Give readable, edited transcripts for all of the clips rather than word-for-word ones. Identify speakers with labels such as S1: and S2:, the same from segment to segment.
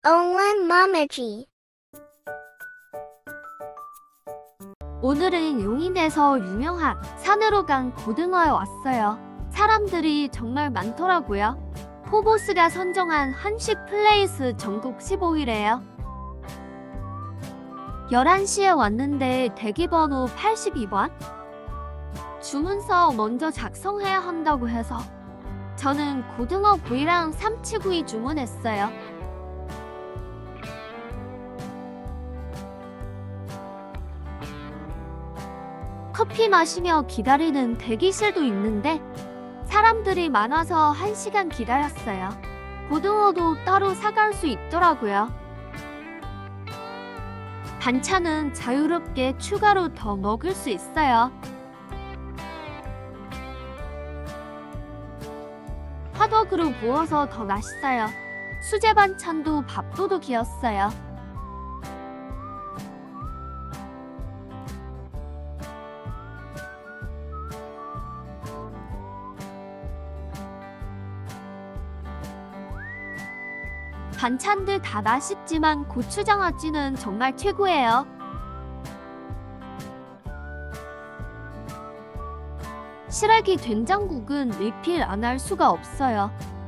S1: Olan Mamaji.
S2: 오늘은 용인에서 유명한 산으로 간 고등어에 왔어요. 사람들이 정말 많더라고요. 포보스가 선정한 한식 플레이스 전국 15위래요. 11시에 왔는데 대기번호 82번? 주문서 먼저 작성해야 한다고 해서 저는 고등어 구이랑 삼치구이 주문했어요. 커피 마시며 기다리는 대기실도 있는데 사람들이 많아서 1시간 기다렸어요. 고등어도 따로 사갈 수 있더라고요. 반찬은 자유롭게 추가로 더 먹을 수 있어요. 화덕으로 구워서 더 맛있어요. 수제 반찬도 밥도둑이었어요. 반찬들 다 맛있지만 고추장아찌는 정말 최고예요. 시래기 된장국은 리필 안 할 수가 없어요.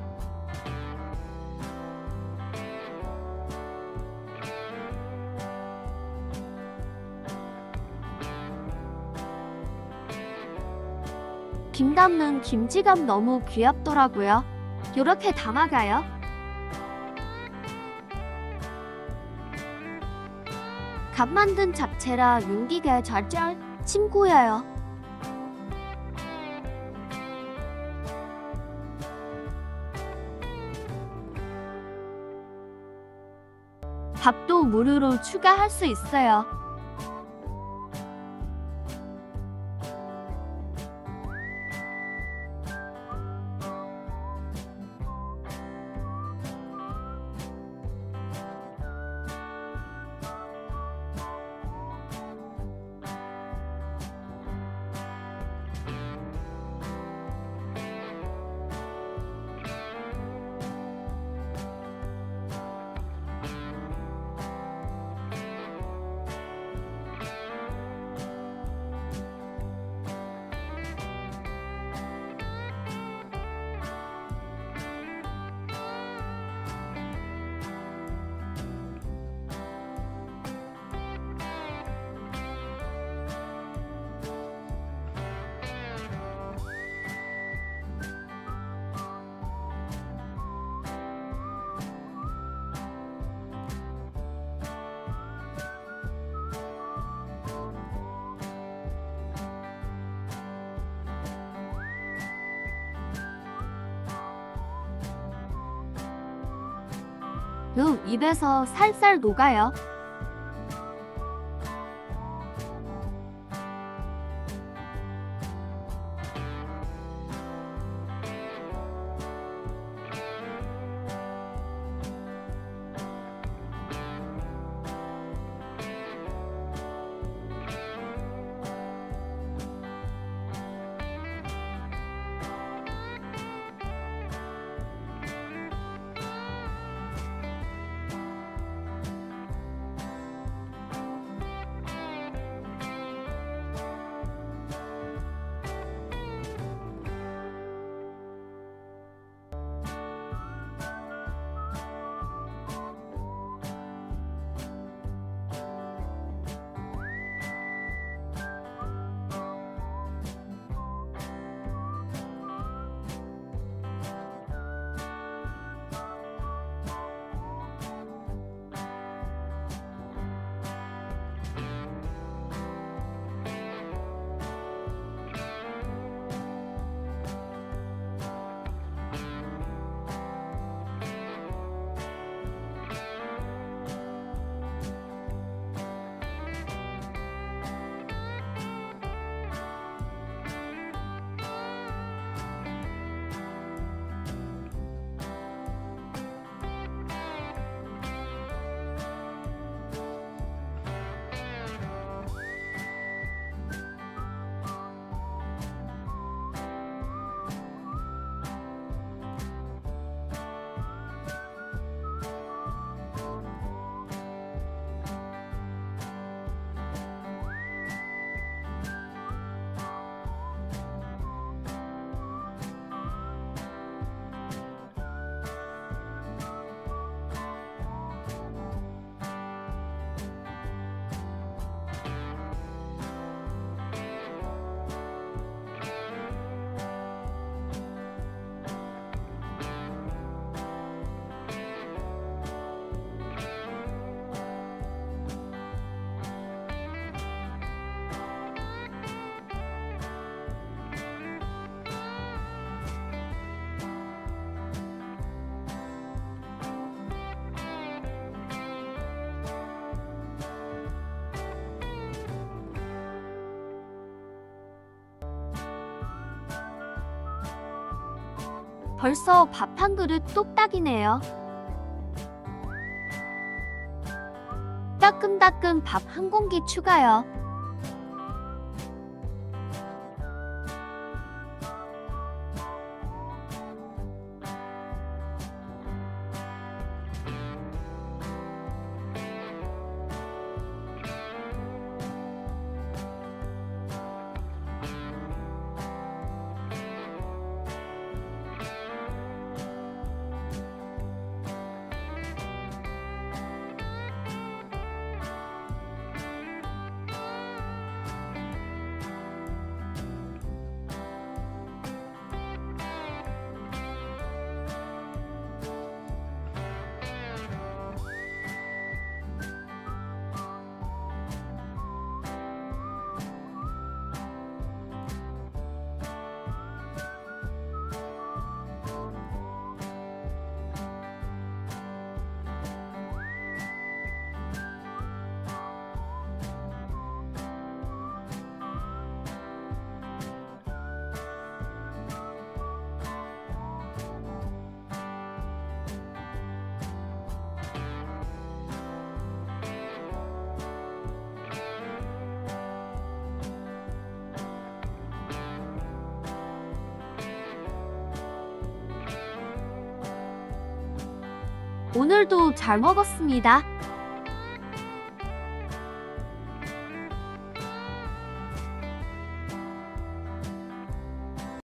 S2: 김 담는 김치감 너무 귀엽더라고요. 요렇게 담아가요. 갓 만든 잡채라 윤기가 잘잘 침구여요. 밥도 무료로 추가할 수 있어요. 입에서 살살 녹아요. 벌써 밥 한 그릇 뚝딱이네요. 따끔따끔 밥 한 공기 추가요. 오늘도 잘 먹었습니다.